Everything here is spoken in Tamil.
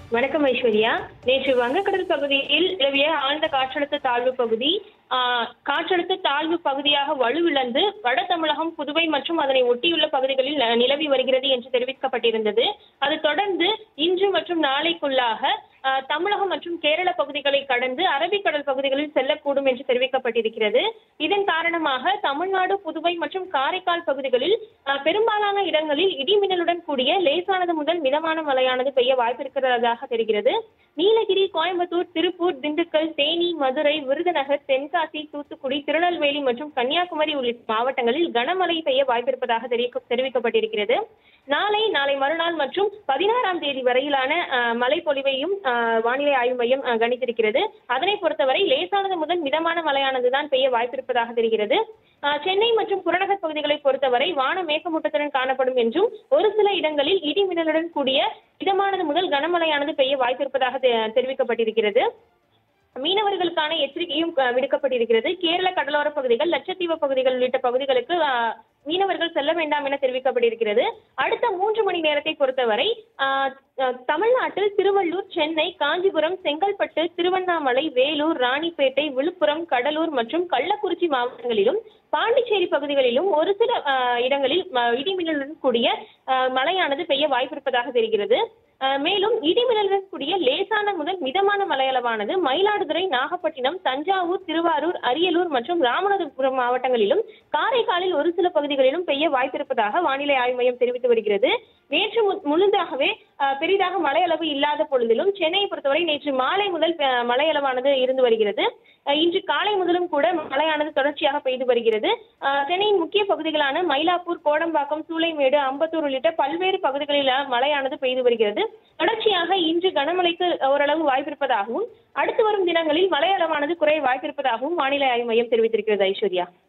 வணக்கம் ஐஸ்வர்யா. நேற்று வங்கக்கடல் பகுதியில் நிலவிய ஆழ்ந்த காற்றழுத்த தாழ்வு பகுதி காற்றழுத்த தாழ்வு பகுதியாக வலுவிழந்து வட தமிழகம், புதுவை மற்றும் அதனை ஒட்டியுள்ள பகுதிகளில் நிலவி வருகிறது என்று தெரிவிக்கப்பட்டிருந்தது. அது தொடர்ந்து இன்று மற்றும் நாளைக்குள்ளாக தமிழகம் மற்றும் கேரள பகுதிகளை கடந்து அரபிக்கடல் பகுதிகளில் செல்லக்கூடும் என்று தெரிவிக்கப்பட்டிருக்கிறது. இதன் காரணமாக தமிழ்நாடு, புதுவை மற்றும் காரைக்கால் பகுதிகளில் பெரும்பாலான இடங்களில் இடிமின்னலுடன் கூடிய லேசானது முதல் மிதமான மழையானது பெய்ய வாய்ப்பிருக்கிறதாக தெரிகிறது. நீலகிரி, கோயம்புத்தூர், திருப்பூர், திண்டுக்கல், தேனி, மதுரை, விருதுநகர், தென்காசி, தூத்துக்குடி, திருநெல்வேலி மற்றும் கன்னியாகுமரி உள்ளிட்ட மாவட்டங்களில் கனமழை பெய்ய வாய்ப்பிருப்பதாக தெரிவிக்கப்பட்டிருக்கிறது. நாளை மறுநாள் மற்றும் 16ஆம் தேதி வரையிலான மழை பொழிவையும் வானிலை ஆய்வு மையம் கணித்திருக்கிறது. அதனை பொறுத்தவரை லேசானது முதல் மிதமான மழையானதுதான் பெய்ய வாய்ப்பிருப்பதாக தெரிகிறது. சென்னை மற்றும் புறநகர் பகுதிகளை பொறுத்தவரை வான மேகமூட்டத்துடன் காணப்படும் என்றும் ஒரு சில இடங்களில் இடி மின்னலுடன் கூடிய மிதமானது முதல் கனமழையானது பெய்ய வாய்ப்பிருப்பதாக தெரிவிக்கப்பட்டிருக்கிறது. மீனவர்களுக்கான எச்சரிக்கையும் விடுக்கப்பட்டிருக்கிறது. கேரள கடலோர பகுதிகள், லட்சத்தீவு பகுதிகள் உள்ளிட்ட பகுதிகளுக்கு மீனவர்கள் செல்ல வேண்டாம் என தெரிவிக்கப்பட்டிருக்கிறது. அடுத்த 3 மணி நேரத்தை பொறுத்தவரை தமிழ்நாட்டில் திருவள்ளூர், சென்னை, காஞ்சிபுரம், செங்கல்பட்டு, திருவண்ணாமலை, வேலூர், ராணிப்பேட்டை, விழுப்புரம், கடலூர் மற்றும் கள்ளக்குறிச்சி மாவட்டங்களிலும் பாண்டிச்சேரி பகுதிகளிலும் ஒரு சில இடங்களில் இடிமின்னலுடன் கூடிய மழையானது பெய்ய வாய்ப்பிருப்பதாக தெரிகிறது. மேலும் இடிமின்னலுடன் கூடிய லேசான முதல் மிதமான மழையளவானது மயிலாடுதுறை, நாகப்பட்டினம், தஞ்சாவூர், திருவாரூர், அரியலூர் மற்றும் ராமநாதபுரம் மாவட்டங்களிலும் காரைக்காலில் ஒரு சில பகுதிகளிலும் பெய்ய வாய்ப்பிருப்பதாக வானிலை ஆய்வு மையம் தெரிவித்து வருகிறது. நேற்று முழுதாகவே பெரிதாக மழையளவு இல்லாத பொழுதிலும் சென்னையை பொறுத்தவரை நேற்று மாலை முதல் மழையளவானது இருந்து வருகிறது. இன்று காலை முதலும் கூட மழையானது தொடர்ச்சியாக பெய்து வருகிறது. சென்னையின் முக்கிய பகுதிகளான மயிலாப்பூர், கோடம்பாக்கம், சூளைமேடு, அம்பத்தூர் உள்ளிட்ட பல்வேறு பகுதிகளில் மழையானது பெய்து வருகிறது. தொடர்ச்சியாக இன்று கனமழைக்கு ஓரளவு வாய்ப்பிருப்பதாகவும் அடுத்து வரும் தினங்களில் மழை அளவானது குறைய வாய்ப்பிருப்பதாகவும் வானிலை ஆய்வு மையம் தெரிவித்திருக்கிறது. ஐஸ்வர்யா.